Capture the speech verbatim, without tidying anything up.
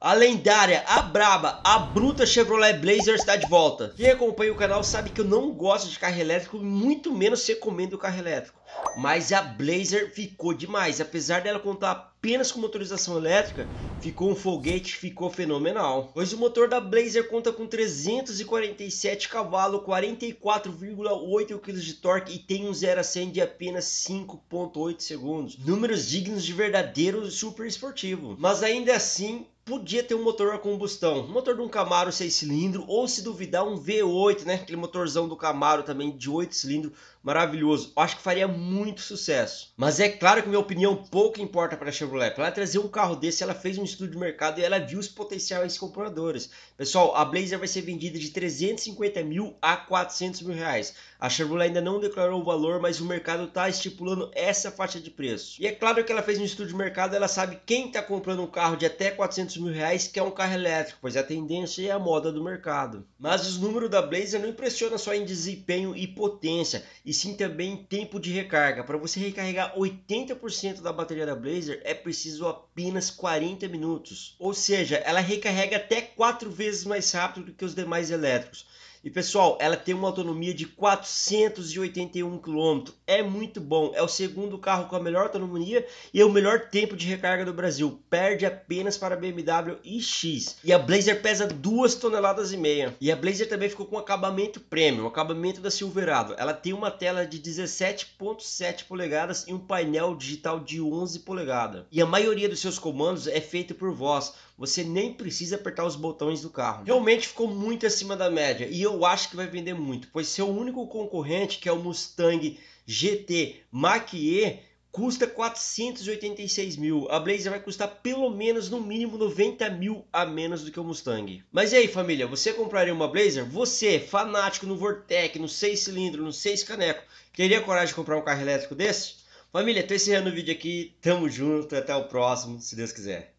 A lendária, a braba, a bruta Chevrolet Blazer está de volta. Quem acompanha o canal sabe que eu não gosto de carro elétrico, muito menos recomendo o carro elétrico. Mas a Blazer ficou demais, apesar dela contar apenas com motorização elétrica, ficou um foguete, ficou fenomenal. Pois o motor da Blazer conta com trezentos e quarenta e sete cavalos, quarenta e quatro vírgula oito quilos de torque e tem um zero a cem de apenas cinco vírgula oito segundos. Números dignos de verdadeiro super esportivo. Mas ainda assim, podia ter um motor a combustão, um motor de um Camaro seis cilindros, ou se duvidar um V oito, né? Aquele motorzão do Camaro também de oito cilindros, maravilhoso. Eu acho que faria muito sucesso. Mas é claro que minha opinião pouco importa para a Chevrolet. Para ela trazer um carro desse, ela fez um estudo de mercado e ela viu os potenciais compradores. Pessoal, a Blazer vai ser vendida de trezentos e cinquenta mil a quatrocentos mil reais. A Chevrolet ainda não declarou o valor, mas o mercado está estipulando essa faixa de preço. E é claro que ela fez um estudo de mercado, ela sabe quem está comprando um carro de até quatrocentos mil reais que é um carro elétrico, pois a tendência é a moda do mercado. Mas os números da Blazer não impressionam só em desempenho e potência, e sim também em tempo de recarga. Para você recarregar oitenta por cento da bateria da Blazer é preciso apenas quarenta minutos. Ou seja, ela recarrega até quatro vezes mais rápido do que os demais elétricos. E pessoal, ela tem uma autonomia de quatrocentos e oitenta e um quilômetros, é muito bom, é o segundo carro com a melhor autonomia e é o melhor tempo de recarga do Brasil, perde apenas para a B M W iX. E a Blazer pesa duas toneladas e meia. E a Blazer também ficou com acabamento premium, acabamento da Silverado. Ela tem uma tela de dezessete vírgula sete polegadas e um painel digital de onze polegadas. E a maioria dos seus comandos é feito por voz, você nem precisa apertar os botões do carro. Realmente ficou muito acima da média e eu acho que vai vender muito, pois seu único concorrente, que é o Mustang G T Mach-E, custa quatrocentos e oitenta e seis mil. A Blazer vai custar pelo menos no mínimo noventa mil a menos do que o Mustang. Mas e aí, família, você compraria uma Blazer? Você, fanático no Vortec, no seis cilindros, no seis caneco, teria coragem de comprar um carro elétrico desse? Família, tô encerrando o vídeo aqui, tamo junto, até o próximo, se Deus quiser.